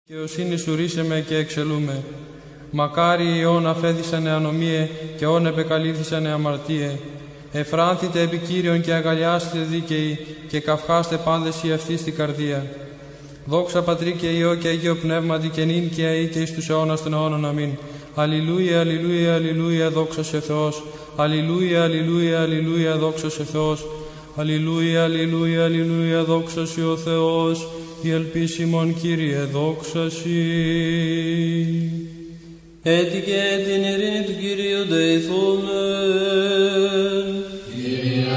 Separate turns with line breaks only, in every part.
Δικαιοσύνη σου ρίσεμε και εξελούμε. Μακάρι όν αφέθησανε ανομίε και όν επεκαλύφθησανε αμαρτίε. Εφράνθητε επί Κύριον και αγκαλιάστε δίκαιοι και καυχάστε πάντες οι αυτοί στην καρδία. Δόξα Πατρί και Υιό και Αγίο Πνεύματι και νυν και αεί και εις τους αιώνας των αιώνων. Αμήν. Αλληλούια, αλληλούια, αλληλούια, δόξα σε Θεός. Αλληλούια, αλληλούια, αλληλούια, δόξα σε Θεός. Αλληλούια, αλληλούια, αλληλούια, δόξα σε ο Θεός. Η ελπίσιμον Κύριε, δόξα Συ.
Έτσι και την ειρήνη του Κυρίου δεηθούμε.
Κύριε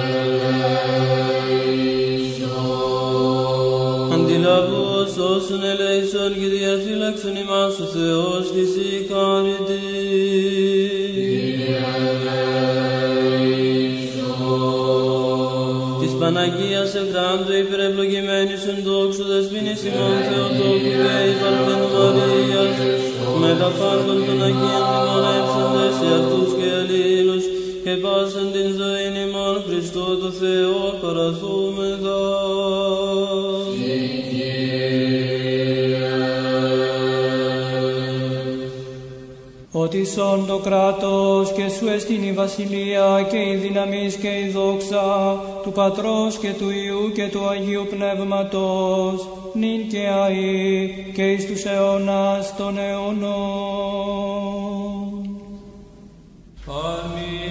ελέησον.
Αντιλαβούς όσων ελέησον και διαφύλαξον ημάς ο Θεός της ικανητή.
Κύριε ελέησον.
Της Παναγίας Ευδάντου υπερευλογημένης εν δόξου δεσποινής ημών Θεοτόκου και εις Παρθένου Μαρίας, με τα πάντων των Αγίων ημών έψαντες σε αυτούς και αλλήλους και πάσαν την ζωήν ημών Χριστό το Θεό παραθούμεθα.
Ότι σον το κράτος και σου εστίν η βασιλεία και η δύναμις και η δόξα του Πατρός και του Υιού και του Αγίου Πνεύματος, νυν και αεί και εις τους αιώνας των αιώνων.
Αμήν.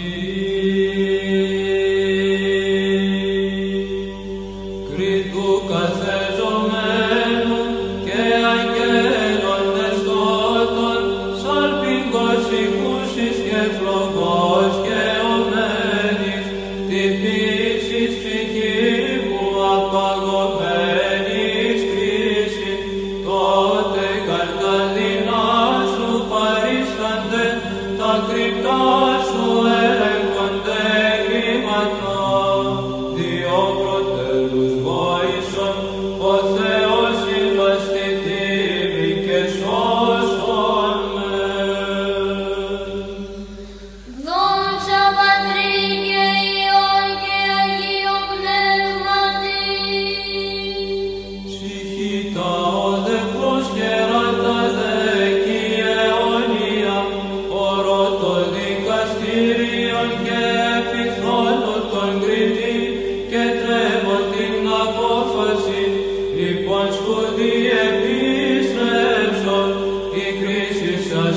Κρήτου καθεζομένου και αγγέλων δεστώτων, σαλπingos οικούσεις και φλογός και ομένης, τυπήσεις ψυχή που απαγωμένης κρίση, τότε καρκαδινά σου παρίστανται, τα κρυπτά σου ελέγχονται εγκλήματα. Διό προτέλους βόησον, ο Θεός ημάς τη τίμη και σώσον με.
Δόξα Πατρί και Υιό και Αγίο Πνεύματι.
Ψυχήτα όδε προσκεράτα δέκη αιώνια, ορό το δικαστήριον και επιθρόνου τον κριτή και τρέμω την απόφαση. Λοιπόν σκούδι επίστρεψον, η κρίση σας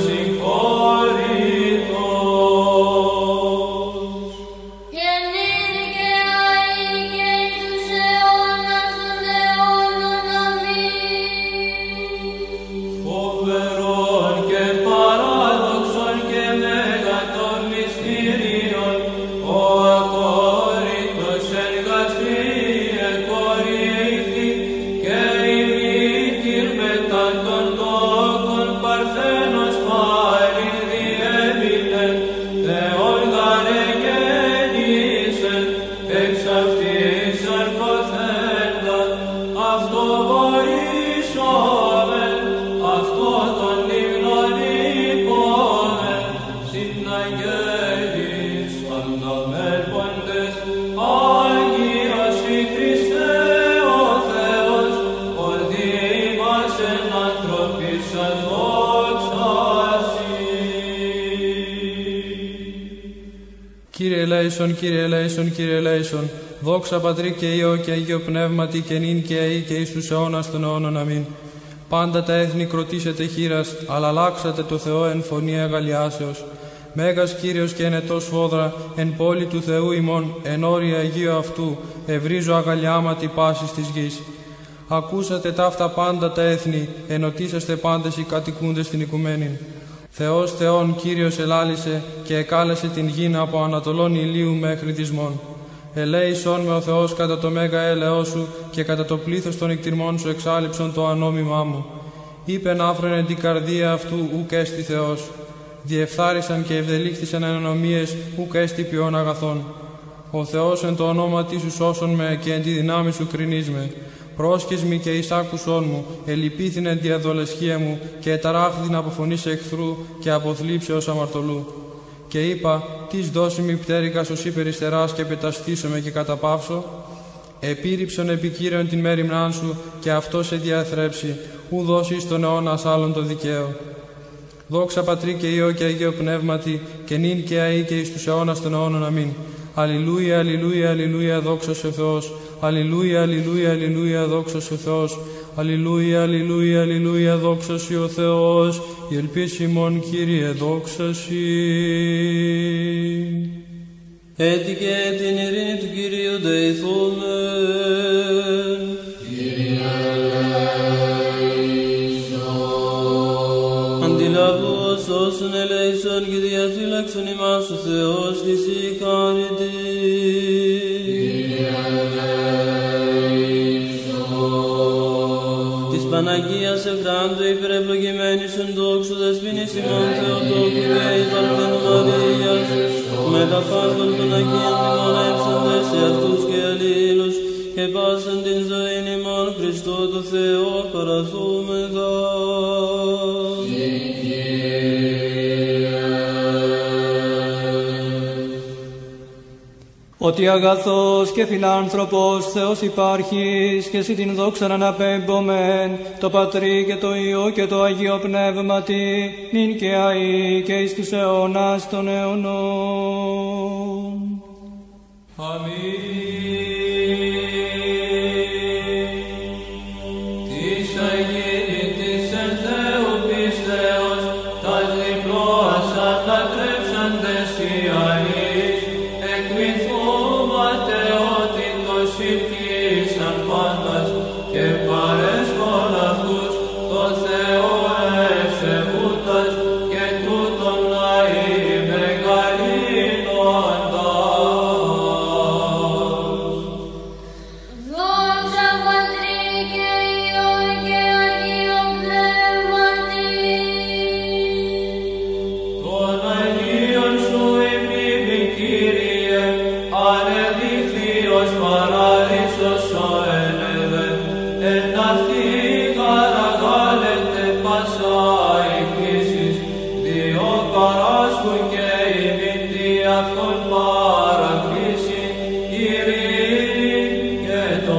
συγχωρητός.
Και νυν και αεί και εις τους αιώνας των αιώνων. Αμήν.
Φοβερόν και παράδοξον και μέγα των μυστήριων, ο ακόριτος εργαστή εκορύφθη και η μύτηρ μετά των τόκων παρθένος πάλιν διέμεινεν, Θεόν γαρε γέννησεν, εξ αυτής αρκοθέντα, αυτό βοήσομεν, αυτό τον ύμνον υπόμεν, συν αγγέλης ανταμέρποντες, Άγιος η Χριστέ ο Θεός, ο δήμας εν ανθρωπής σας δόξα Συ. Κύριε ελέησον, Κύριε ελέησον, Κύριε ελέησον, δόξα Πατρί και Υιό και Αγίο Πνεύματι και νυν και αεί και εις τους αιώνας των αιώνων. Αμήν. Πάντα τα έθνη κροτήσετε χείρας, αλλά αλλάξατε το Θεό εν φωνή αγαλιάσεως. Μέγας Κύριος και ενετός φόδρα, εν πόλη του Θεού ημών, εν όρια Αγίου αυτού, ευρίζω αγαλιάματι πάσης της γης. Ακούσατε ταύτα πάντα τα έθνη, ενωτήσαστε πάντες οι κατοικούντες στην οικουμένην. Θεός Θεόν Κύριος ελάλησε και εκάλεσε την γην από ανατολών ηλίου μέχρι δυσμών. Ελέησόν με ο Θεός κατά το μέγα έλεό σου και κατά το πλήθος των εκτιρμών σου εξάλειψον το ανόμημά μου. Είπεν άφρονε την καρδία αυτού ουκ έστι Θεός. Διεφθάρισαν και ευδελίχθησαν εν ανομίες ουκ έστι ποιόν αγαθών. Ο Θεός εν το ονόματί σου σώσον με και εν τη δυνάμει σου κρινείς με. Πρόσχεσμη και εις άκουσόν μου, ελυπήθην εν τη αδολεσχία μου και εταράχθην από φωνής εχθρού και από θλίψεως αμαρτωλού. Και είπα, τις δώσιμη πτέρυγας ως υπεριστεράς και πεταστήσομαι και καταπαύσω. Επίρρηψον επί Κύριον την μέριμνάν σου και αυτό σε διαθρέψει. ου δώσεις τον αιώνας άλλον το δικαίο. Δόξα Πατρί και Υιό και Αγίο Πνεύματι, και νυν και αεί και εις τους αιώνας των αιώνων. Αμήν. Αλληλούια, αλληλούια, αλληλούια, δόξος ο Θεός. Αλληλούια, αλληλούια, αλληλούια, δόξος ο Θεός. Αλληλούια, αλληλούια, αλληλούια, δόξος ο Θεός. Η ελπίς ημών, Κύριε, δόξασι.
Έτσι και την ειρήνη του Κυρίου δεηθούμεν.
Κύριε ελέησον.
Αντιλαβούς όσων ελέησον και διαφύλαξον ημάς ο Θεός της η χάρητη.
Κύριε ελέησον.
Της Παναγίας Ευχράντου υπερευλογημένης εν δόξου δεσποινής ημών Θεοτόκου και εις Παρθένου Μαρίας, με τα φάρκων των Αγίων μνημονεύσαντες σε αυτούς και αλλήλους, και πάσαν την ζωήν ημών Χριστό το Θεό παραθούμεθα.
Ότι αγαθός και φιλάνθρωπος Θεός υπάρχεις, και εσύ την δόξαν αναπέμπομεν, το Πατρί και το Υιό και το Αγίο Πνεύματι, νυν και αεί και εις τους αιώνας των αιώνων.
Αμήν. Της αγίνητης εν Θεού πίστεως, τας διπλώας ανατρέψαντες οι αλείς, εκμυθούματε ότι το συμπτήσαν πάντας και παρέσχον αυτούς το Θεό ευσεβούντας και τούτον λαοί μεγαλύνοντας.
Δόξα Πατρί και Υιό και Αγίο Πνεύματι.
Των Αγίων σου η μνήμη, Κύριε, ανεδείχθη ως παράδεισος ο ενεδέ, εν αυτή παραγάλεται πάσα η κλήσης, διό παράσχουν και ημίν τι αυτόν παρακλήσει, ειρήνη και το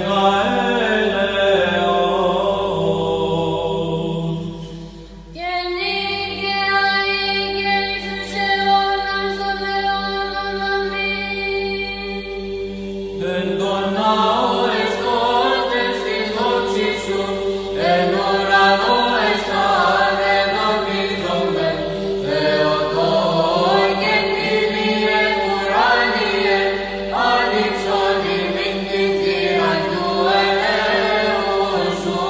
μεγαέλεος.
Και νυν και αεί και εις τους αιώνας των αιώνων. Αμήν.
Εν τον ναό εστώτες της δόξης σου, εν ουρανό εστανεμαμίζομεν, Θεοτόκ και τιμιε ουράνιε, άνοιξον ημίν τη θύραν του ελέους σου.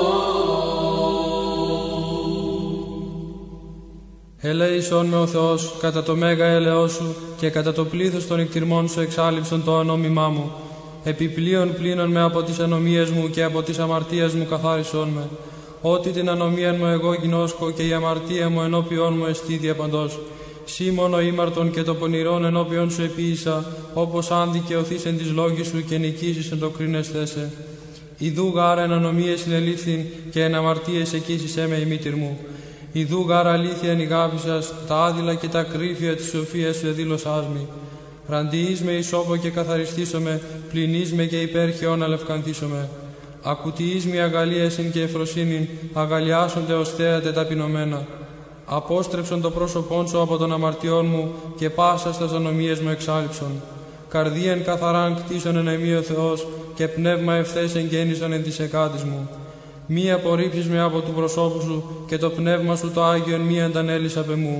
Ελέησον με ο Θεός κατά το μέγα έλεος σου και κατά το πλήθος των εκτιρμών σου εξάλληψον το ανόμημά μου. Επιπλέον πλύνον με από τις ανομίες μου και από τις αμαρτίες μου καθάρισόν με. Ότι την ανομία μου εγώ γινώσκω και η αμαρτία μου ενώπιόν μου εστί διαπαντός. Σύ μόνο ήμαρτον και το πονηρόν ενώπιον σου επίησα, όπως αν δικαιωθείς εν της λόγης σου και νικήσεις εν το κρίνεσθέ σε. Ιδού γάρα εν ανομίες συνελήφθην και εν αμαρτίες εκείσισέ με η μήτηρ μου. Ιδού γάρα αλήθεια εν ηγάπησας, τα άδειλα και τα κρύφια της σοφίας σου εδήλωσάς μη. Ραντιείς με ισόπο και καθαριστήσομαι, πληνείς με και υπέρχεον αλευκανθήσομαι. Ακουτιείς με αγαλίασιν και εφροσύνην, αγαλιάσονται ως θέατε ταπεινωμένα. Απόστρεψον το πρόσωπόν σου από των αμαρτιών μου και πάσα στα ανομίες μου εξάλειψον. Καρδίαν καθαράν κτίσον εν εμεί ο Θεός και πνεύμα ευθές εγγέννησον εν της εκάτης μου. Μη απορρίψεις με από του προσώπου σου και το πνεύμα σου το Άγιον μη αντανέλεις απ' εμού.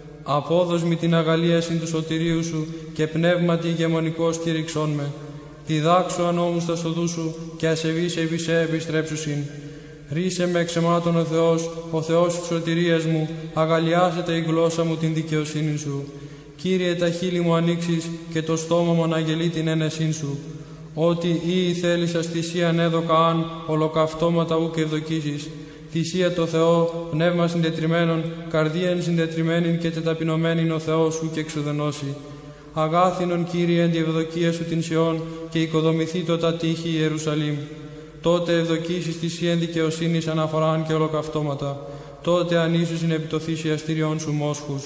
Απόδος μη την αγαλίασιν του σωτηρίου σου και πνεύματι ηγεμονικό στήριξόν με. Διδάξω ανώμους τα οδούς σου και ασεβείς επισέ επιστρέψουσιν. Ρίσε με εξαιμάτων ο Θεός της σωτηρίας μου, αγαλιάσετε η γλώσσα μου την δικαιοσύνη σου. Κύριε, τα χείλη μου ανοίξεις και το στόμα μου αναγγελεί την ένεσήν σου. Ότι ή θέλησας θυσίαν έδωκα αν, ολοκαυτώματα ου και ευδοκίσεις. Θυσία το Θεό, πνεύμα συντετριμένον, καρδίαν συντετριμένην και τεταπεινωμένην ο Θεός σου και εξουδενώσει. Αγάθινον Κύριε εν τη ευδοκία σου την Σιών και οικοδομηθεί το τα τείχη Ιερουσαλήμ. Τότε ευδοκίσεις θυσίαν δικαιοσύνης αναφοράν και ολοκαυτώματα. Τότε ανήσουσιν επί το θυσιαστήριον σου μόσχους.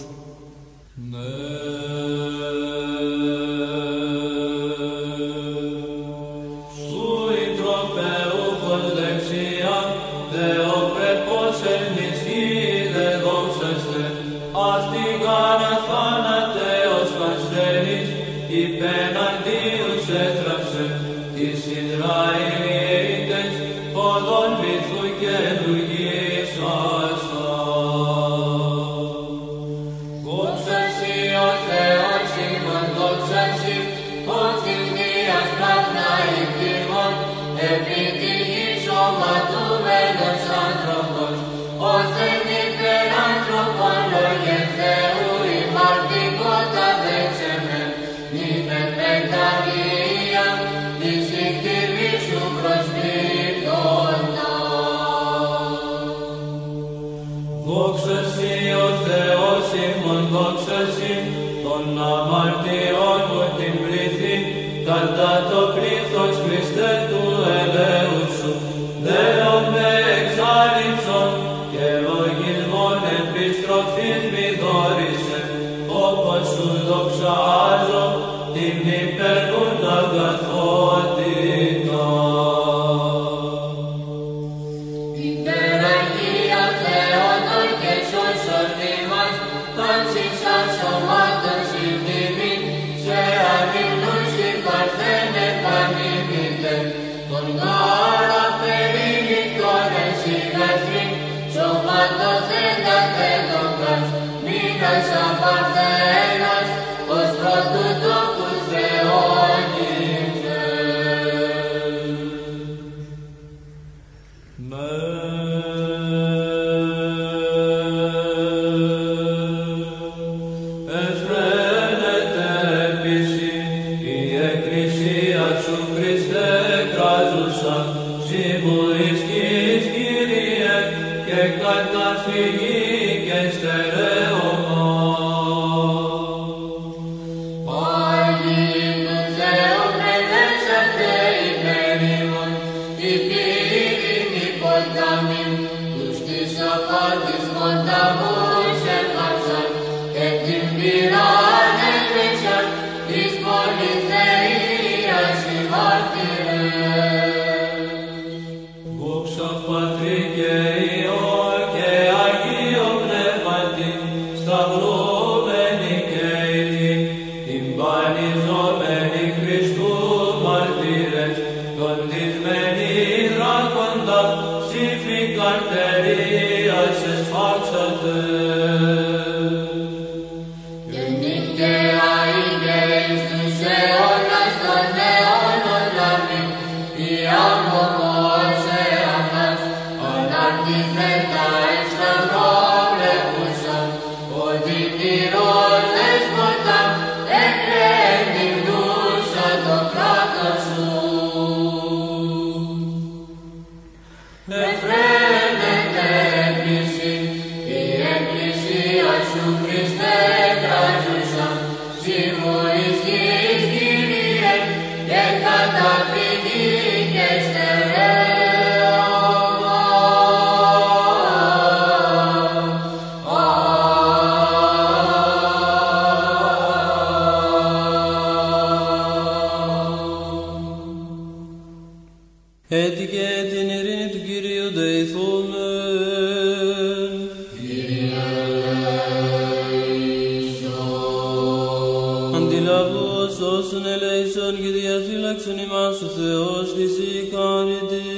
Σου η τροπεούχος δεξιά, ως εν υπεράνθρωπον λόγε Θεού ημαρτικότα δέξεμεν, νήμε πενταλία, της εκτιμή σου προσπίπτοντα.
Δόξα σοι ο Θεός ημών, δόξα σοι των αμαρτιών μου την πληθή, κατά το πλήθος Χριστέ του ελέου σου, δέομαι εξάλληψον και λογισμόν επιστροφής μη δόρισε, όπως σου δοξάζω την υπερνούν αγαθότητα.
Υπεραγία Θεότο και σώσον ημάς, πάνσισαν σωμάτων συντιμήν, σε αδειλούς υπαρθένε πανήμητε, τον γάρα περίληπτον εσύ γαστρήν, σωματοθέντα τέντογκας, μήνας απαρθένας, ως πρώτου τόπου Θεόν ήρθε.
Εφραίνεται επίση η Εκκλησία σου Χριστέ κράζουσα, σήμου ισχύς Κύριε και καταφυγή και στερέωμα.
Πάλι του Θεού πρεδέσατε υπερήμων, την πύρινη ποτάμιν, τους της απάτης ποταμούς έπαυσαν και την πυράν έσβησαν της πολυθείας οι μάρτυρες.
Δόξα Πατρί και Υιό και Αγίο Πνεύματι, σταυρωμένη και ειρήν, την πανιζόμενη Χριστού μαρτύρες, τον δυσμένη δράκοντα, ψήφι καρτερίας εσφάξατε.
Και νικαία είναι εις τους αιώνας των αιώνων αμήν, η άμμομος αιώνας, αναρτηθέντα εξ σταυρών βλέπουσαν, ότι τυρός δέσποτα εκρεμνούσα το κράτος σου. Εφραίνεται επίση η Εκκλησία σου Χριστέ κράζουσα, σήμου ισχύς Κύριε και καταφυγή και στερέωμα.
Έτσι και την ειρήνη του Κυρίου δεηθούμεν. Αντιλαβώς όσων ελέησον και διαφύλαξον ημάς ο Θεός της η χάρητη.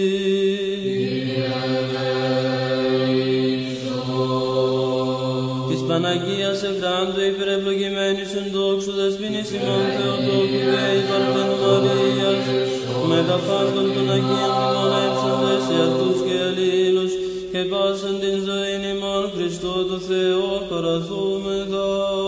Της Παναγίας Εχράντου υπερευλογημένης εν δόξου δεσποινής ημών Θεοτόκου και εις Παρθένου Μαρίας, με τα φάρκων των Αγίων μνημονεύσαντες σε αυτούς και αλλήλους και πάσαν την ζωήν ημών Χριστό το Θεό παραθούμεθα.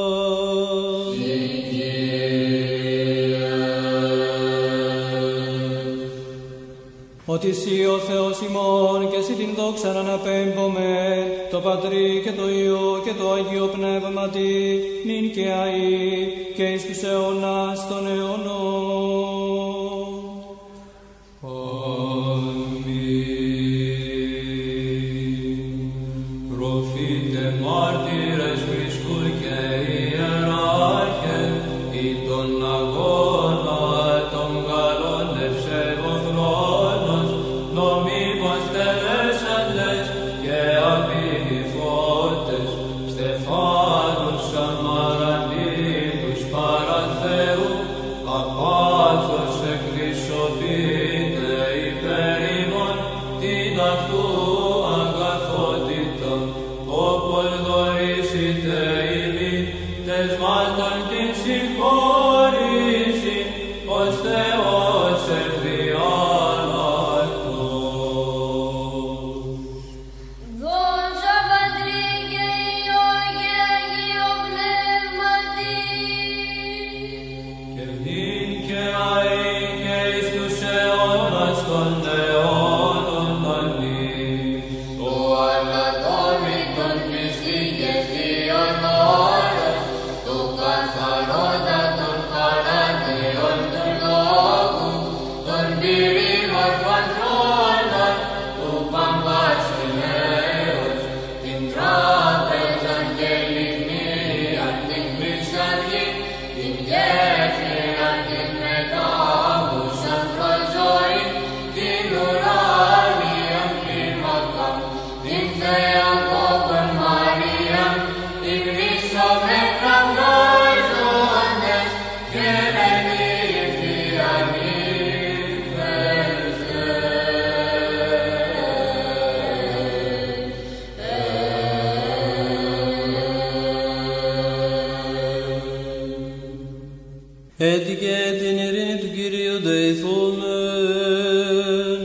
Ότι εσύ ο Θεός ημών και εσύ την δόξα να αναπέμπομε, το Πατρί και το Υιό και το Αγίο Πνεύματι, νυν και αεί και εις τους αιώνας των αιώνων.
Προφήτε μάρτυρες Χριστού και ιεράρχε, ή των αγώνα των καλών ευσέβων χρόνος, νομίμως τελέσαντες και απειληθότες, στεφάνους αμαραντίνους παραθέου, απάθος εκκλησοποιείται υπέρ ημών την αυτού αγαθότητα, όπως δωρής Έτσι και την ειρήνη του Κυρίου δεηθούμεν.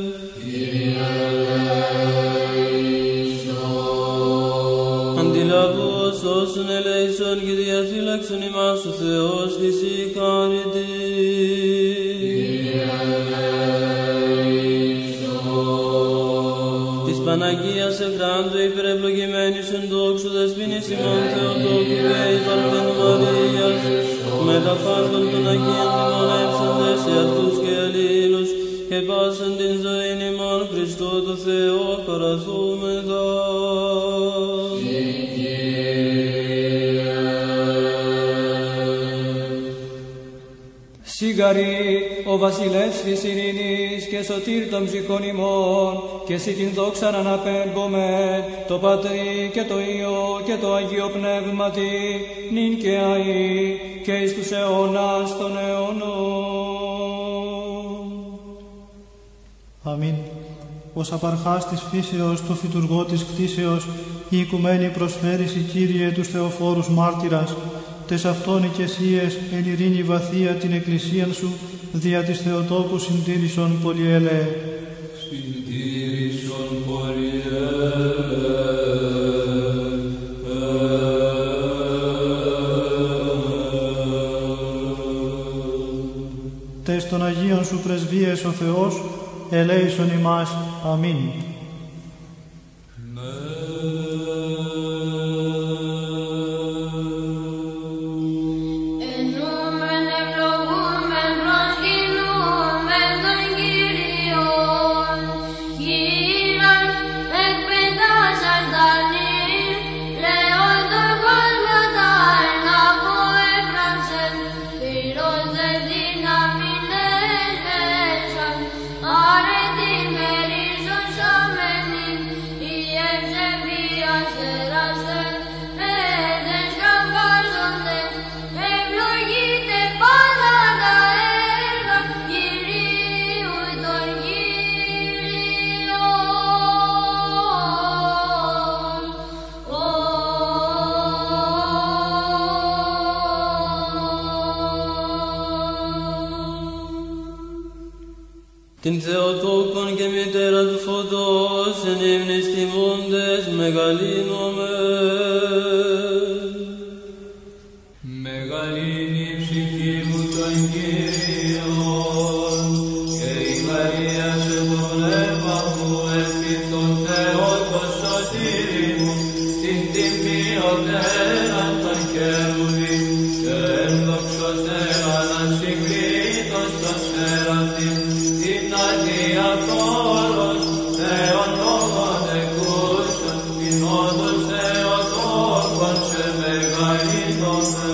Αντιλαβώς όσων ελέησον και διαφύλαξον ημάς ο Θεός της η χάρητη. Της Παναγίας Εχράντου υπερευλογημένης εν δόξου δεσποίνης ημών Θεοτόκου και εις Παρθένου Μαρίας, με τα φάρμων των Αγίων μνημονεύσαντες σε αυτούς και αλλήλους και πάσαν την ζωήν ημών Χριστό το Θεό παραθούμεθα.
Σιγαρή ο βασιλεύς της ειρήνης και σωτήρ των ψυχών ημών, και εσύ την δόξαν αναπέμπομε, το Πατρί και το Υιό και το Αγίο Πνεύματι, νυν και αεί και εις τους αιώνας των αιώνων.
Αμήν. Ως απαρχάς της φύσεως, το φυτουργό της κτίσεως, η οικουμένη προσφέρηση, Κύριε, τους θεοφόρους μάρτυρας, τες αυτών οικεσίες εν ειρήνη βαθία την εκκλησίαν σου, δια της Θεοτόκου συντήρησον πολυέλεε.
Συντήρησον πολυέλεε.
Τες των Αγίων σου πρεσβείες ο Θεός, ελέησον ημάς. Αμήν.
Την Θεοτόκον και μητέρα του φωτός εν ύμνης τιμώντες μεγαλύνομαι.
Μεγαλύνει η ψυχή μου τον Κύριον και η Μαρία σε το πνεύμα μου επί το Θεό το σωτήρι μου, την τιμιωτέραν των χερουβίμ και ενδοξωτέραν ασυγκρίτως των σεραφείμ, την αδιαφόρος Θεόν λόγων εκούσαν, την όντως Θεοτόκον σε μεγαλύνομαι.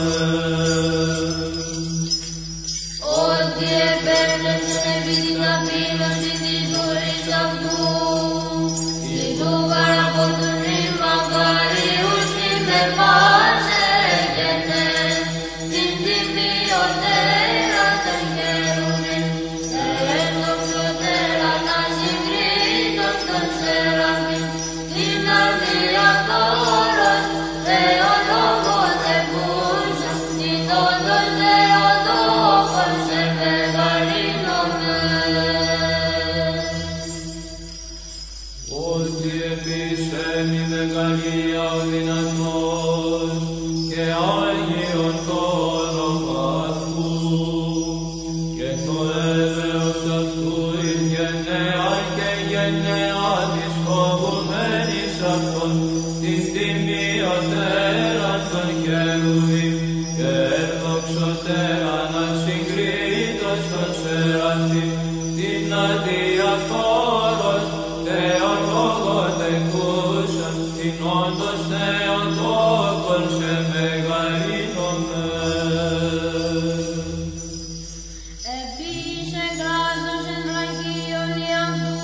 Ότι επέπτεψε επί την αφήνωση της δούρης αυτού, της του παραποτού νύμα καρίους ημερπάσε και ναι, την τιμιωτέρα των χερουβίμ και ενδοξωτέρα να συγκρίτως των σεραφείμ, την αδιαφόρος Θεολόγων εκούσαν, την όντως Θεοτόκον σε μεγαλύνομαι.
Ότι επισέμει μεγαλεία ο δυνατός και Άγιον το όνομα Αυτού και το έβεος Αυτού εις γενναία και γενναία της φοβουμένης Αυτόν, την τιμιωτέραν των χερουβίμ και ενδοξωτέραν ασυγκρίτως των σεραφείμ, την αδιαφόρος Θεολόγων εκούσαν, την όντως Θεοτόκον σε μεγαλύνομαι.
Επίσης εγγράδος εν βραχίων ιαυτού,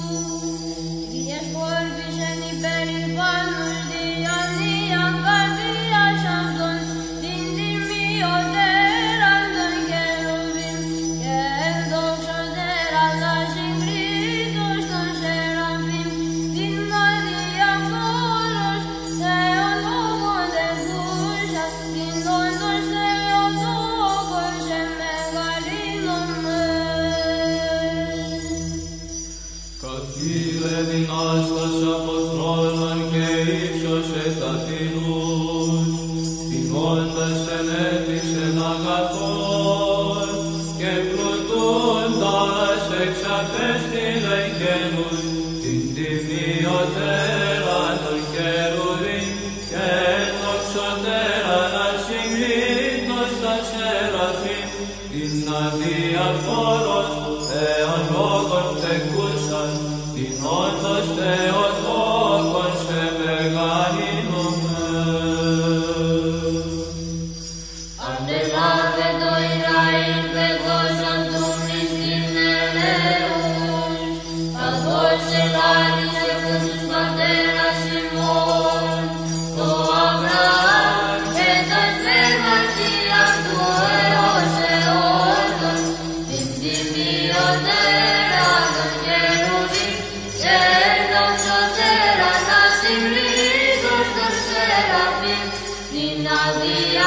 διασκόρπισεν υπερηφάνους διανοίαν καρδίας αυτών, την τιμιωτέραν των χερουβίμ και ενδοξωτέραν ασυγκρίτως των σεραφείμ, την αδιαφόρος Θεολόγων εκούσαν, την όντως Θεοτόκον σε μεγαλύνομαι.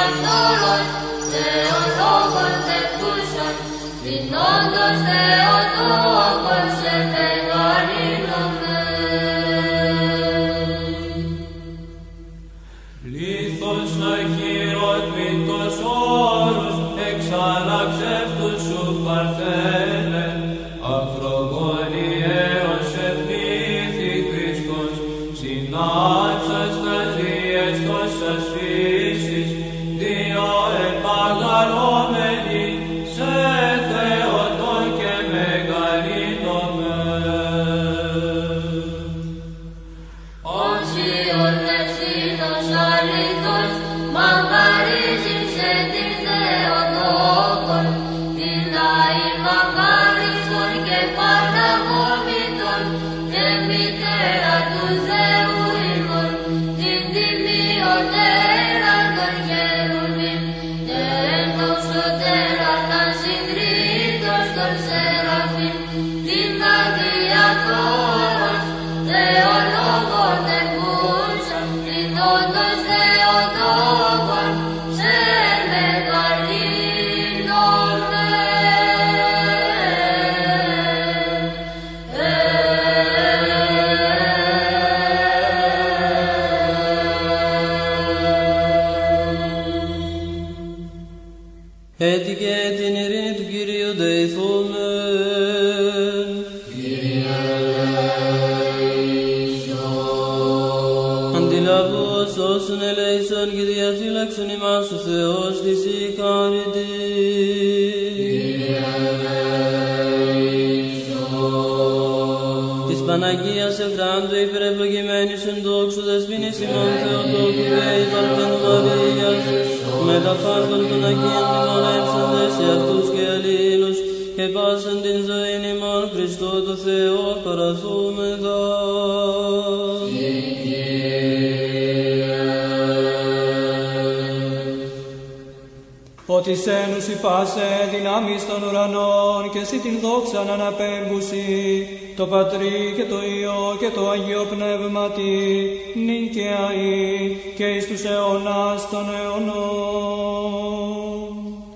διαφθόρος, Θεολόγος δευκούσαν, δινόντος Θεοτόκος σε μεγαλύνομαι.
Λίθος αχυροτμήτως όρους, εξαλλαξεύτους σου παρθένε, ακρογωνιαίος ευνήθη Χριστός, συνάψας τας βίες τόσας φύσης, δύο επαγαλώμενοι, σε Θεοτό και μεγαλύνομαι.
Όσιον ευθύνος αλήθως, μακαρίζεις εν την Θεοτόκον, μιλάει μακάριστον και παναγόμητον, και μητέρα του Θεού ημών, την τιμιωτέρα των χερουβίμ, και ενδοξωτέρα τα συγκρίτως των σεραφείμ, την αδιαφθόρος, Θεολόγων δευκούσαν, δινόντος Θεοτόκον, σε μεγαλύνομαι.
Έτσι και την ειρήνη του Κυρίου δεηθούμεν. Αντιλαβώς όσων ελέησον και διαφύλαξον ημάς ο Θεός της η χάρητη. Της Παναγίας Ευδράντου υπερευλογημένης εν δόξου δεσποίνης ημών Θεοτόκου και η Παρθένου Μαρίας, με τα φάρκων των Αγίων μνημονεύσαντες σε αυτούς και αλλήλους, και πάσαν την ζωήν ημών Χριστό το Θεό παραθούμεθα.
Ότι σένους υπάσε δυνάμεις των ουρανών και εσύ την δόξαν αναπέμπουσι, το Πατρί και το Υιό και το Αγίο Πνεύματι, νυν και αεί και εις τους αιώνας των αιώνων.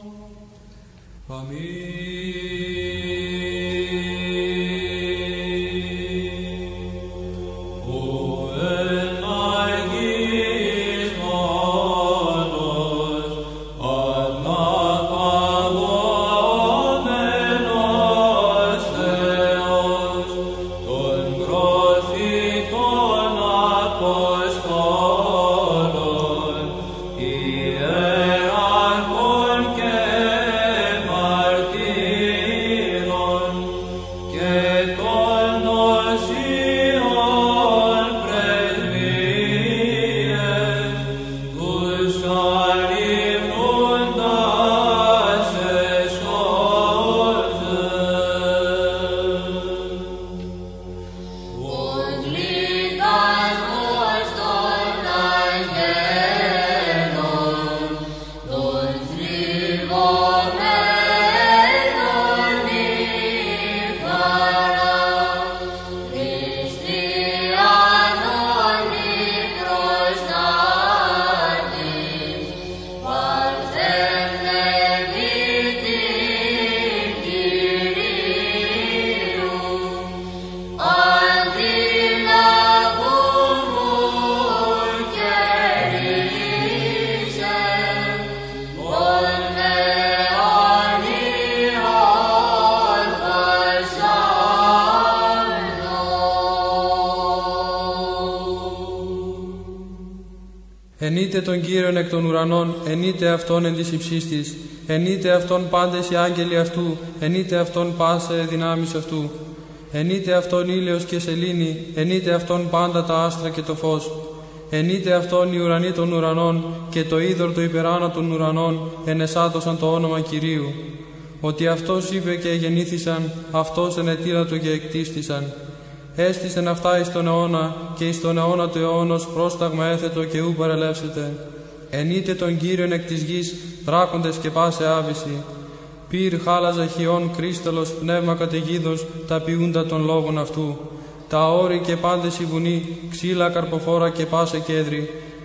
Ενείτε τον Κύριον εκ των ουρανών, ενείτε Αυτόν εν της υψίστης, ενείτε Αυτόν πάντες οι άγγελοι Αυτού, ενείτε Αυτόν πάσε δυνάμεις Αυτού. Ενείτε Αυτόν ήλιος και σελήνη, ενείτε Αυτόν πάντα τα άστρα και το φως. Ενείτε Αυτόν οι ουρανοί των ουρανών και το είδωρ το υπεράνω των ουρανών, ενεσάτωσαν το όνομα Κυρίου. Ότι Αυτός είπε και γεννήθησαν, Αυτός ενετήρατο και εκτίστησαν. Έστησεν αυτά εις τον αιώνα και εις τον αιώνα του αιώνος πρόσταγμα έθετο και ου παρελεύσετε. Ενείτε τον Κύριον εκ της γης, δράκοντες και πάσε άβηση. Πυρ χάλαζα χιόν κρίσταλος πνεύμα καταιγίδος τα ποιούντα των λόγων αυτού. Τα όρη και πάντες η βουνή, ξύλα καρποφόρα και πάσε κέδρη.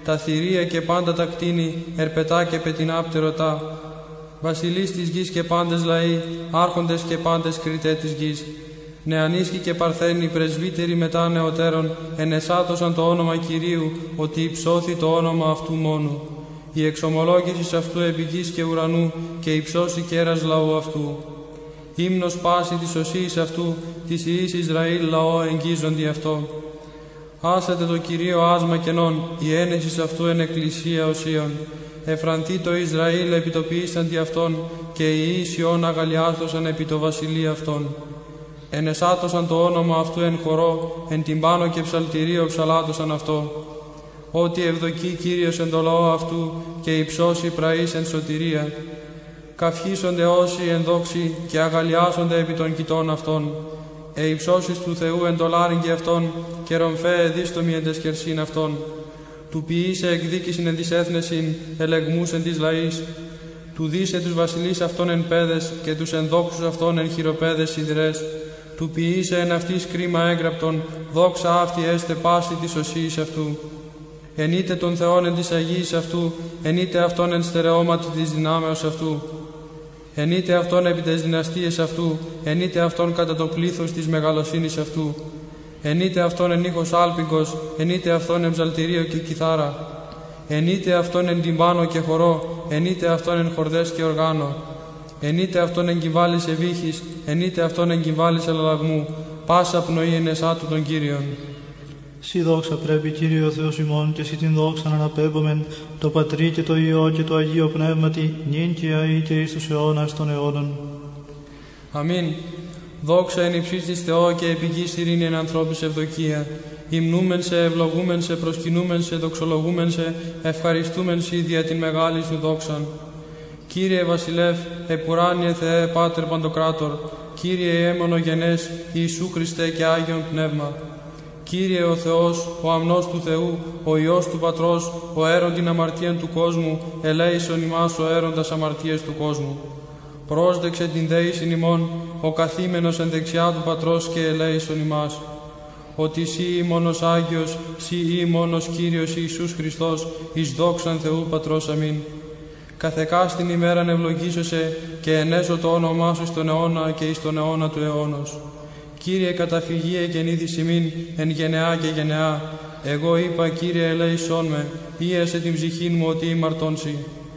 τα θηρία και πάντα τα κτίνη, ερπετά και πετεινά πτερωτά. Βασιλείς της γης και πάντες λαοί, άρχοντες και πάντες κριτέ της γης. Νεανίσκοι και παρθένοι, πρεσβύτεροι μετά νεωτέρων, ενεσάτωσαν το όνομα Κυρίου, ότι υψώθη το όνομα αυτού μόνου. Η εξομολόγηση αυτού επί γης και ουρανού, και υψώσει κέρας λαού αυτού. Ύμνος πάση της οσίης αυτού, της Ιης Ισραήλ λαό εγγίζοντι αυτό. Άσατε το Κυρίο άσμα κενών, η ένεσης αυτού εν εκκλησία οσίων. Εφρανθεί το Ισραήλ επιτοποιήσαντι αυτόν, και οι Ιης Ιών αγαλιάστοσαν επί το βασιλείο αυτόν. Ενεσάτωσαν το όνομα αυτού εν χορό, εν τυμπάνο και ψαλτηρίο ψαλάτωσαν αυτό. Ότι ευδοκεί Κύριος εν το λαό αυτού, και υψώσει πραείς εν σωτηρία. Καυχήσονται όσοι εν δόξη, και αγαλιάσονται επί των κοιτών αυτών. Υψώσεις του Θεού εν το λάρυγγι αυτών, και ρομφέ εδίστομοι εν τεσκερσίν αυτών. Του ποιήσε εκδίκησιν εν της έθνεσιν, ελεγμούς εν της λαής. Του δίσε τους βασιλείς αυτών εν πέδες, και τους ενδόξους αυτών εν χειροπέδες σιδηρές. Του ποιήσε εν αυτής κρίμα έγγραπτον, δόξα αυτή έστε πάση της οσίης αυτού. Ενείτε τον Θεόν εν της Αγίης αυτού, ενείτε αυτόν εν στερεώματι της δυνάμεως αυτού. Ενείτε αυτόν επί τες δυναστείες αυτού, ενείτε αυτόν κατά το πλήθος της μεγαλοσύνης αυτού. Ενείτε αυτόν εν ήχος άλπικος, ενείτε αυτόν εν ψαλτηρίο και κιθάρα. Ενείτε αυτόν εν τυμπάνο και χορό, ενείτε αυτόν εν χορδές και οργάνο. Ενείτε αυτόν εν κυμβάλης ευήχης, ενείτε αυτόν εν κυμβάλης αλλαγμού. Πάσα πνοή εν εσάτου των Κύριων.
Σι δόξα πρέπει, Κύριε ο Θεός ημών, και σι την δόξα να αναπέμπομεν, το Πατρί και το Υιό και το Αγίο Πνεύματι, νυν και αεί και εις τους αιώνας των αιώνων.
Αμήν. Δόξα εν υψής της Θεό και επί γης ειρήνη εν ανθρώπης ευδοκία. Υμνούμεν σε, ευλογούμεν σε, προσκυνούμεν σε, δοξολογούμεν σε, ευχαριστούμεν σε δια την μεγάλη σου δόξαν. Κύριε Βασιλεύ, επουράνιε Θεέ Πάτερ Παντοκράτορ, Κύριε έμονο γενές, Ιησού Χριστέ και Άγιον Πνεύμα. Κύριε ο Θεός, ο αμνός του Θεού, ο Υιός του Πατρός, ο αίρον την αμαρτίαν του κόσμου, ελέησον ημάς ο αίροντας αμαρτίες του κόσμου. Πρόσδεξε την δέησιν ημών, ο καθήμενος εν δεξιά του Πατρός και ελέησον ημάς. Ότι σύ μόνος Άγιος, σύ μόνος Κύριος Ιησούς Χριστός, εις δόξαν Θεού Πατρός. Αμήν. Καθεκάστην ημέραν ευλογήσωσε και ενέσω το όνομά σου στον αιώνα και εις τον αιώνα του αιώνος. Κύριε καταφυγίε και νίδης ημίν εν γενεά και γενεά. Εγώ είπα, Κύριε ελέησόν με, ίασε την ψυχήν μου ότι ημαρτώνσι.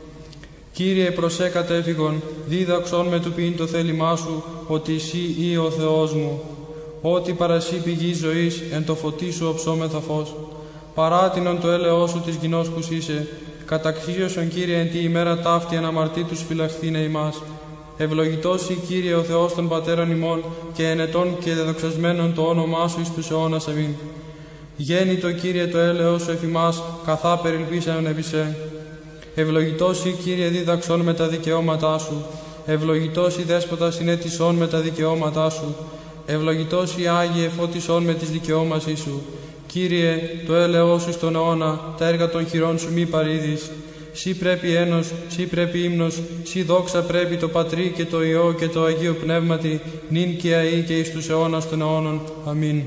Κύριε προσέ κατέφυγον, δίδαξόν με του ποιήν το θέλημά σου, ότι εσύ ή ο Θεός μου. Ότι παρασύ πηγή ζωής, εν το φωτί σου οψόμεθα φως. Παράτηνον το έλεό σου της γινώσκους είσαι, καταξίωσον Κύριε εν τη ημέρα ταύτη αναμαρτήτους φυλαχθήνε ημάς. Ευλογητός η Κύριε ο Θεός των Πατέρων ημών και ενετών και δεδοξασμένων το όνομά σου εις τους αιώνας. Αμήν. Γέννητο Κύριε το έλεος σου εφ' ημάς, καθά περιλπίσαμεν επί σε. Ευλογητός η Κύριε δίδαξον με τα δικαιώματά σου. Ευλογητός η Δέσποτα συνέτησον με τα δικαιώματά σου. Ευλογητός η Άγιε φώτισον με τις δικαιώμασή σου. Κύριε, το έλεος σου στον αιώνα, τα έργα των χειρών σου μη παρήδεις. Σύ πρέπει ένος, σύ πρέπει ύμνος, σύ δόξα πρέπει το Πατρί και το Υιό και το Αγίο Πνεύματι, νυν και αεί και εις τους αιώνας των αιώνων. Αμήν.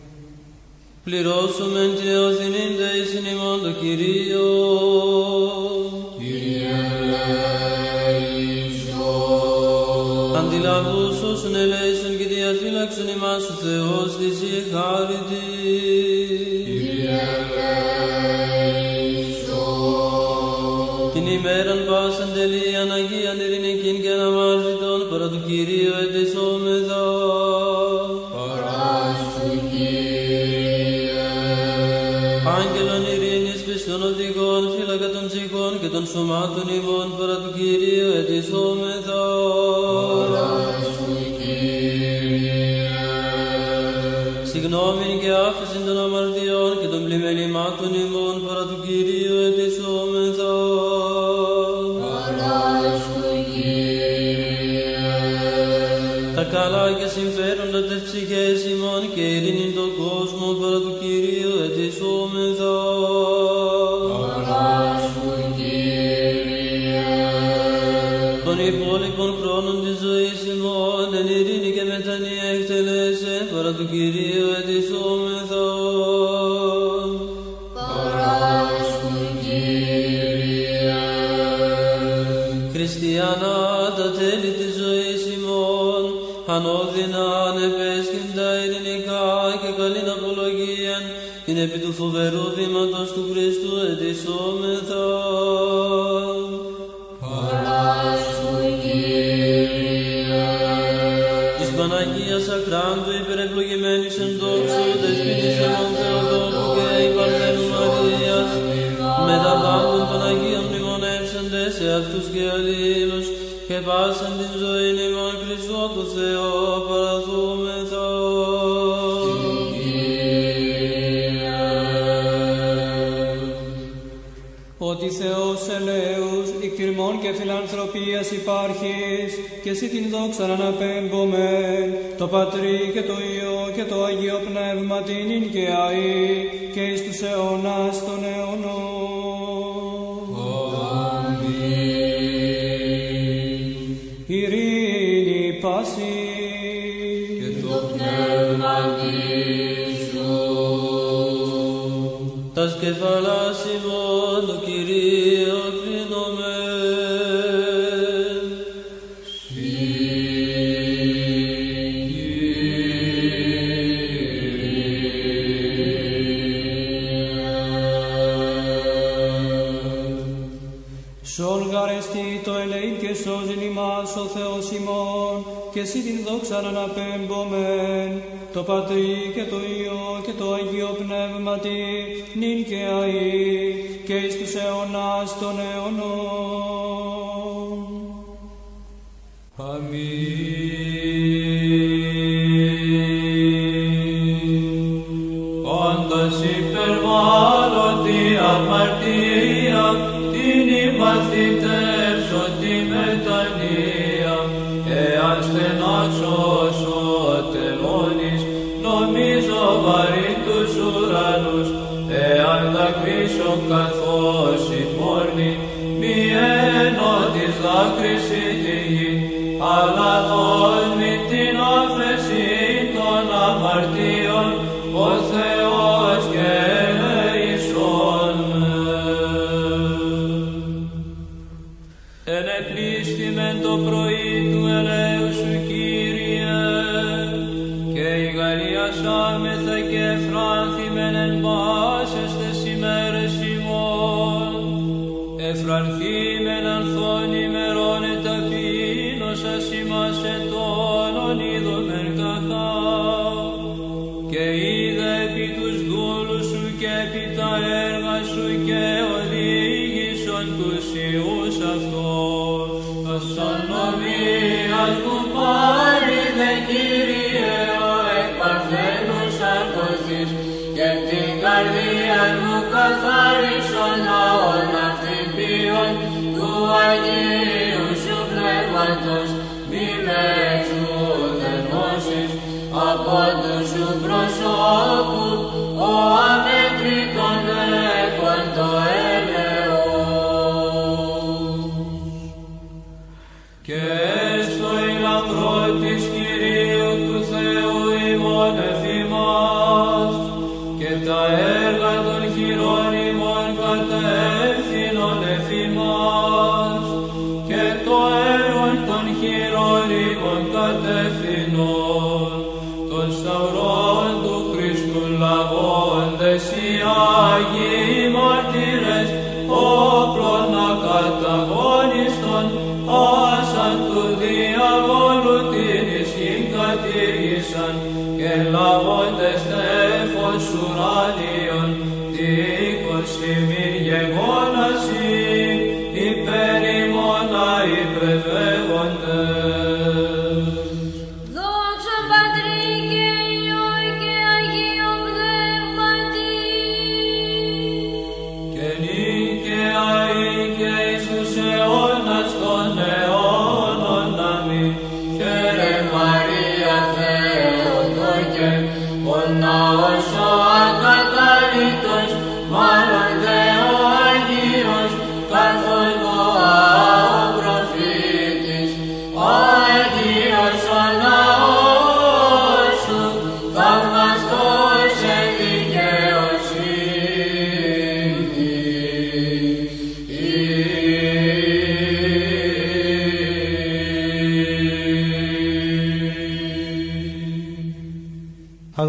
Πληρώσομεν και οθυνήν δεήσιν ημών το Κυρίο.
Κύριε ελέησον.
Αντιλαβούς όσων ελέησον και διαφύλαξον ημάς ο Θεός της η εχάρητη.
Κύριε ελέησον.
Την ημέραν πάσαν τελείαν Αγίαν ειρηνικήν και αναμάρτητον παρά του Κυρίου ετεσόμεθα.
Παράσου Κύριε.
Άγγελον ειρήνης πιστών οδηγών, φύλακα των ψυχών και των σωμάτων ημών παρά του Κυρίου ετεσόμεθα.
Παράσου Κύριε.
Συγγνώμην και άφησιν των αμαρτιών και των πλημελημάτων ημών παρά του Κυρίου ετεσόμεθα.
Παράσου Κύριε.
Τα καλά και συμφέροντα τες ψυχές ημών και ειρήνην τον κόσμο παρά του Κυρίου ετισόμεθα.
Παράσου Κύριε.
Των υπόλοιπων χρόνων της ζωής ημών εν ειρήνη και μετανία εκτελέσε παρά του Κυρίου ετισόμεθα.
Παράσου
χριστιανά τα τέλη της ζωής ημών, ανώδυνα ανεπέσχυντα ειρηνικά και καλήν απολογίαν, την επί του φοβερού βήματος του Χριστού ετισόμεθα. Της Παναγίας Ακράντου υπερευλογημένης εν δόξου, δεσπίτης εμών Θεοτόκου και η Παρθένου Μαρίας, με τα πάντων των Αγίων μνημονεύσαντες σε αυτούς και αλλήλους, και πάσαν την ζωή ημών Χριστού από το Θεό παραθούμεθα.
Ότι Θεός ελέους, ικτυρμών και φιλανθρωπίας υπάρχεις, και εσύ την δόξα αναπέμπομεν, το Πατρί και το Υιό και το Αγίο Πνεύμα την ειν και αεί, και εις τους αιώνας των αιώνων.
Αμήν.
Ειρήνη πάση
Και το πνεύμα σου.
Τας κεφαλάς ημών το Κυρίο κλείνομεν.
Σον γαρεστή το ελεήν και σώζειν ημάς ο Θεός ημών, και εσύ την δόξα αναπέμπομεν, το Πατρί και το Υιό και το Αγίο Πνεύματι, νυν και αεί, και εις τους αιώνας των αιώνων.
Αμήν. Όντως υπερβάλλοντι αμαρτία, την ημαθητεύσω τη μετανία, εάν στενάξω ο τελώνης, νομίζω βαρύ τους ουρανούς, εάν δακρύσω καθώς η πόρνη, μη ενώ της δάκρυση τη γη, αλλά δώσ' μη την όφεση των αμαρτίων, ο Θεός και ελέησον με. Ενεπλήστημεν το πρωί του ελέου σου, Κύριε, και η γαλλιασάμεθα και εφράνθημεν εν πάσες τες ημέρες ημών. Εφρανθήμεν ανθών ημερών εταπείνωσας ημάς ετώνων είδομεν κακάω. Και είδε επί τους δούλους σου και επί τα έργα σου και οδήγησον τους Υιούς αυτός. Τόσον νομίας μου πάρει δε Κύριε ο εκ παρθένου σαρκωθείς, και την καρδία μου καθάρισον ναόν αυτυπίων του Αγίου σου Πνεύματος, μη με εξουδενώσεις από του σου προσώπου, ο αμέτρητον έκον το έλεος. Και έστω η λαμπρό της Κυρίου του Θεού ημών εφημάς, και τα έργα των χειρών ημών κατεύθυνον εφημάς, και το έργο των χειρών ημών κατεύθυνον, των σταυρών του Χριστού λαβώντες οι Άγιοι μάρτυρες, όπλων ακαταγωνιστών, άσαν του διαβόλου την ισχύν κατήργησαν, και λαβώντες τέφος ουράνιον, τείχος ημίν γεγόναση, υπέρ ημών αϊπρεσβεύοντες.
Δόξα Πατρί και Υιό και Αγίο Πνεύματι,
Και νυν και αεί και εις τους αιώνας των αιώνων. Αμήν. Χαίρε Μαρία Θεοτόκε, ο ναός ο ακατάληπτος, μάλλον δε ο Άγιος, καθώς το προφήτη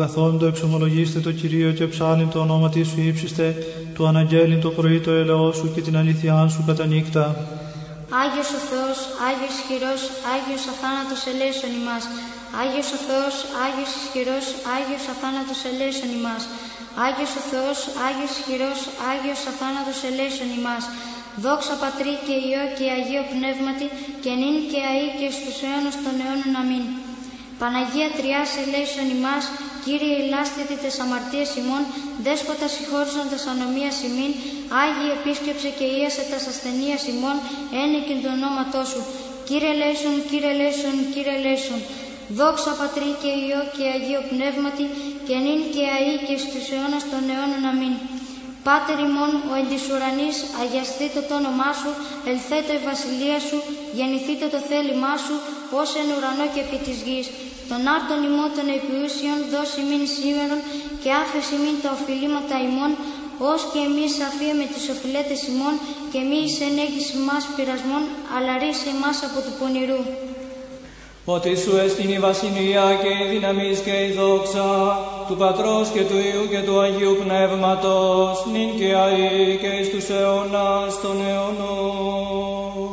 καθόντο εξομολογήστε το Κυρίο και ψάλιν το όνομα της σου ύψιστε, του αναγγέλιν το πρωί το έλεος σου και την αλήθειά σου κατά νύκτα.
Άγιος ο Θεός, Άγιος ισχυρός, Άγιος αθάνατος ελέησον ημάς. Άγιος ο Θεός, Άγιος ισχυρός, Άγιος αθάνατος ελέησον ημάς. Άγιος ο Θεός, Άγιος ισχυρός, Άγιος αθάνατος ελέησον ημάς. Δόξα Πατρί και Υιό και Αγίο Πνεύματι, και νυν και αεί και στους αιώνας των αιώνων. Αμήν. Παναγία Τριάς ελέησον ημάς, Κύριε ηλάστητη τες αμαρτίες ημών, Δέσποτα συγχώρησον τες ανομίας ημίν, Άγιε επίσκεψε και ίασε τας ασθενείας ημών, ένεκεν το ονόματό σου. Κύριε ελέησον, Κύριε ελέησον, Κύριε ελέησον. Δόξα Πατρί και Υιό και Αγίο Πνεύματι, και νυν και αεί και στους αιώνας των αιώνων. Αμήν. Πάτερ ημών, ο εν της ουρανής, αγιαστήτω το όνομά σου, ελθέτω η βασιλεία σου, γεννηθείτε το θέλημά σου, ως εν ουρανό και επί της γης. Τον άρτον ημών των επιούσιων, δώσει ημίν σήμερον, και άφεση ημίν τα οφειλήματα ημών, ως και εμείς αφίεμε τους οφειλέτες ημών, και μη εις ενέγγιση μας πειρασμών, αλλά ρίσε εμάς από του πονηρού.
Ότι σου έστειν η βασιλεία και η δύναμις και η δόξα του Πατρός και του Υιού και του Αγίου Πνεύματος, νυν και αεί και εις τους αιώνας των αιώνων.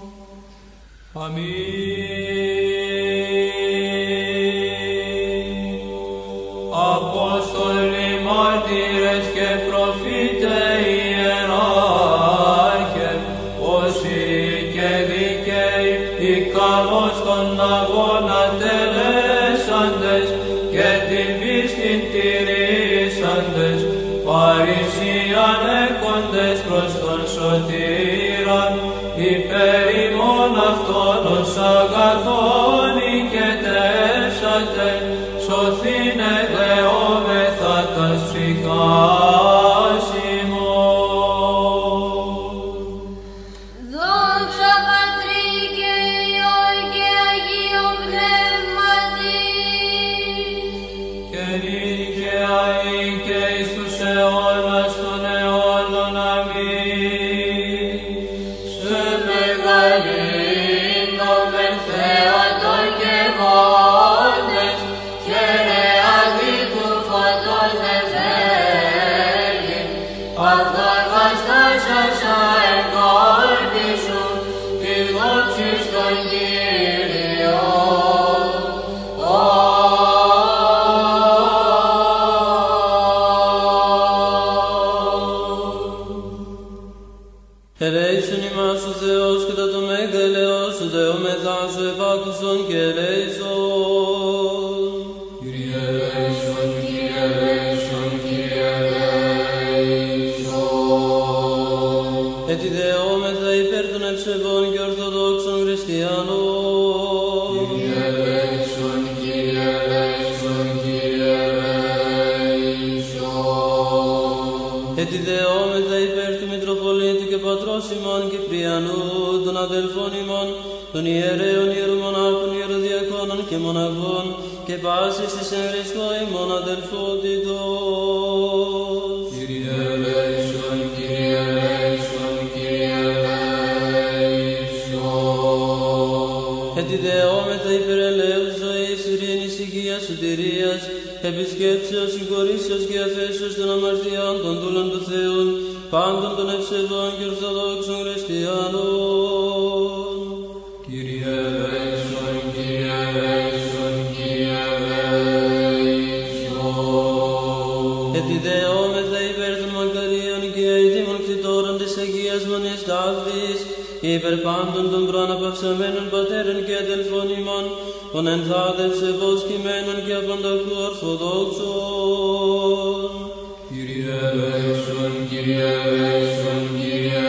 Αμήν. Απόστολοι, μάρτυρες και προφήτες ιεράρχε, όσοι και δικαίοι, οι καλώς των αγώνα τελέσαντες και την πίστην τηρήσαντες, παρησίαν έχοντες προς τον σωτήραν, υπέρ ημών αυτόν ως αγαθόν οικετεύσατε, σωθήνε δεόμεθα τας ψυχάς ημών.
Δόξα Πατρί και Υιό και Αγίο Πνεύματι,
Και νυν και αεί και εις τους αιώνας των αιώνων. Αμήν. Σε μεγαλύνομεν Θεότο και μόντες, χαιρεάδι του φωτός δε φέρει, αυτόν βαστάσας αεκόλπισου, τη δόξη στον Κύριο.
Ελέησον ημάς ο Θεός κατά το μέγα ελεός σου, δεόμεθά σου επάκουσον και ελέησον.
Kyrie eleison, Kyrie eleison, Kyrie eleison.
Έτσι δεόμεθα υπέρ των ευσεβών και ορθοδόξων χριστιανών.
Kyrie eleison, Kyrie eleison, Kyrie eleison.
Έτσι δεόμεθα υπέρ του Μητροπολίτη και Πατρός ημών Κυπριανού, των αδελφών ημών, των ιερέων, ιερομονάχων, ιεροδιακόνων και μοναχών, και πάσης της εν Χριστώ ημών αδελφότητος.
Kyrie eleison, Kyrie eleison, Kyrie eleison.
Έτσι δεόμεθα υπέρ ελέους ζωής, ειρήνης, υγείας, σωτηρίας, επισκέψεως, συγχωρήσεως και αφέσεως των αμαρτιών των δούλων του Θεού, πάντων των ευσεβών και ορθοδόξων χριστιανών.
Kyrie eleison, Kyrie eleison, Kyrie eleison.
Έτσι δεόμεθα υπέρ των μακαρίων και αηδήμων κτητόρων της Αγίας Μονής Ταύτης, υπέρ πάντων των προαναπαυσαμένων πατέρων και αδελφών ημών, των ενθάδευσε βοσκημένων και απανταχού ορθοδόξων.
Kyrie eleison, Kyrie eleison, Kyrie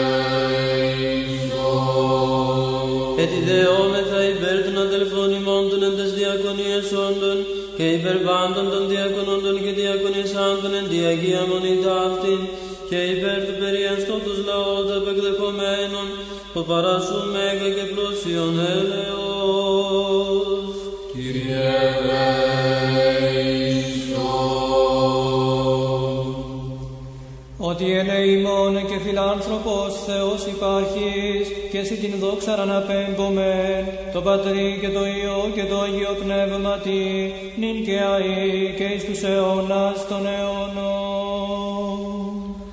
eleison.
Έτσι δεόμεθα υπέρ των αδελφών ημών των εν τες διακονίες όντων και υπέρ πάντων των διακονόντων και διακονισάντων εν τη Αγία Μονή Ταύτην και υπέρ του περιενστώτος λαών απεκδεχομένων, το παράσου μέγα και πλούσιον έλεος.
Kyrie eleison.
ότι ελεημόν και φιλάνθρωπος Θεός υπάρχεις, και εσύ την δόξα αναπέμπομεν, το Πατρί και το Υιό και το Αγίο Πνεύματι, νυν και αεί και εις τους αιώνας των αιώνων.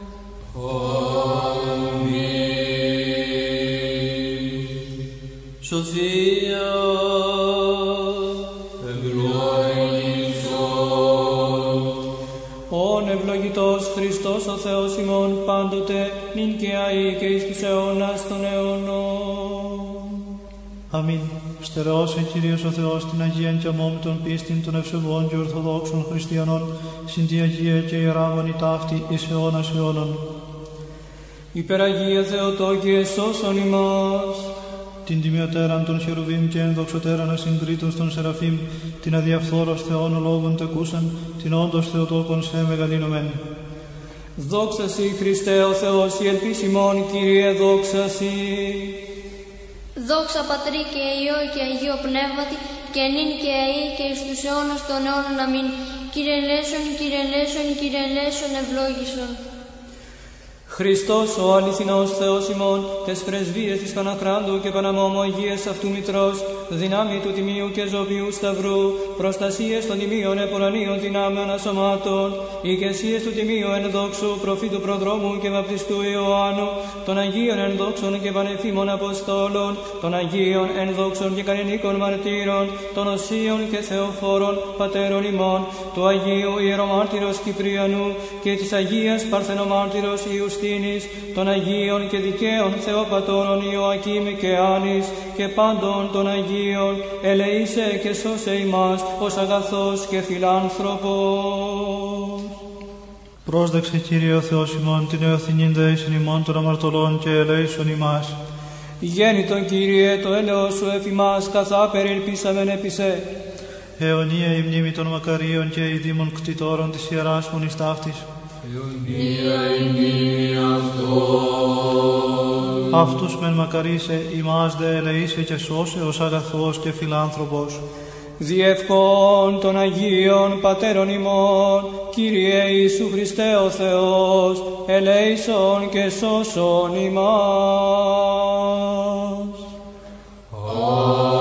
Σοφία,
ον ευλογητός Χριστός ο Θεός ημών πάντοτε, νυν και αεί και εις τους αιώνας των αιώνων.
Αμήν. Στερεώσε Κύριος ο Θεός την Αγίαν και αμόμητον πίστην των ευσεβών και ορθοδόξων χριστιανών, συν τη Αγία και Ιερά Μονή ταύτη εις αιώνας αιώνων.
Υπεραγία Θεοτόκιε σώσον ημάς.
Την τιμιωτέραν των χερουβίμ και ενδοξωτέραν ασυγκρίτως των Σεραφείμ, την αδιαφθόρος Θεόν λόγων τεκούσαν, την όντως Θεοτόκον σε μεγαλύνομεν.
Δόξα Σοι, Χριστέ ο Θεός, η ελπίς ημών, Κύριε, δόξα Σοι.
Δόξα Πατρί και Υιό και Αγίο Πνεύματι, και νυν και αεί και εις τους αιώνας των αιώνων. Αμήν. Κύριε ελέησον, Κύριε ελέησον, Κύριε ελέησον, ευλόγησον.
Χριστός ο αληθινός Θεός ημών, τες πρεσβείες της Παναχράντου και Παναμόμου Αγίες αυτού Μητρός, δυνάμει του Τιμίου και Ζωπιού Σταυρού, προστασίες των Τιμίων επουρανίων δυνάμεων ασωμάτων, ηγεσίες του Τιμίου ενδόξου προφήτου προδρόμου και βαπτιστού Ιωάννου, των Αγίων ενδόξων και πανεφήμων Αποστόλων, των Αγίων ενδόξων και κανονικών μαρτύρων, των Οσίων και Θεοφόρων πατέρων ημών, του Αγίου Ιερομάρτυρος Κυπριανού και της Αγίας Παρθενομάρτυρος Ιουστίνης, των Αγίων και δικαίων Θεοπατώρων Ιωακήμ και Άνης και πάντων των Αγίων, ελεήσε και σώσε ημάς ως αγαθός και φιλάνθρωπος.
Πρόσδεξε Κύριε ο Θεός ημών την εωθηνήν δεήσιν ημών των αμαρτωλών και ελέησον ημάς.
Γέννητον Κύριε, το έλεος σου εφ' ημάς, καθά περιελπίσαμεν επί σε.
Αιωνία η μνήμη των μακαρίων και οι δήμων κτητόρων της Ιεράς Μονής ταύτης.
Αιωνία η μνήμη αυτών.
Αυτούς μεν μακαρίσε, ημάς δε ελεήσε και σώσε ως αγαθός και φιλάνθρωπος.
Διευκόν των Αγίων Πατέρων ημών, Κύριε Ιησού Χριστέ ο Θεός, ελέησον και σώσον ημάς.